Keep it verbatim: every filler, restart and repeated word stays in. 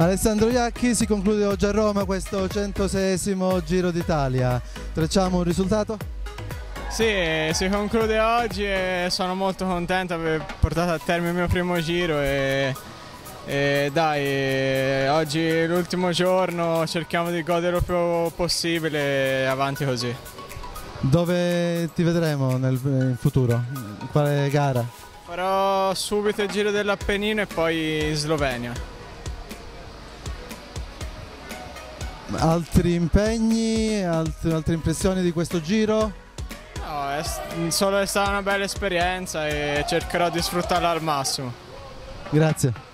Alessandro Iacchi, si conclude oggi a Roma questo centoseiesimo Giro d'Italia. Tracciamo un risultato? Sì, si conclude oggi e sono molto contento di aver portato a termine il mio primo giro e, e dai, oggi è l'ultimo giorno, cerchiamo di godere il più possibile e avanti così. Dove ti vedremo nel in futuro? In quale gara? Farò subito il Giro dell'Appennino e poi in Slovenia. Altri impegni, altre, altre impressioni di questo giro? No, è solo è stata una bella esperienza e cercherò di sfruttarla al massimo. Grazie.